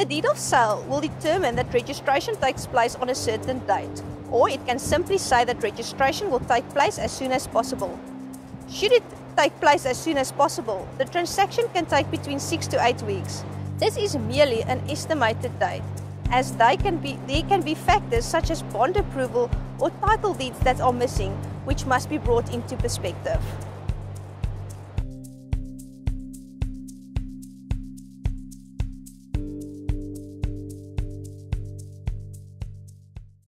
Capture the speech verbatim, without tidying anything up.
The deed of sale will determine that registration takes place on a certain date, or it can simply say that registration will take place as soon as possible. Should it take place as soon as possible, the transaction can take between six to eight weeks. This is merely an estimated date, as they can be, there can be factors such as bond approval or title deeds that are missing, which must be brought into perspective.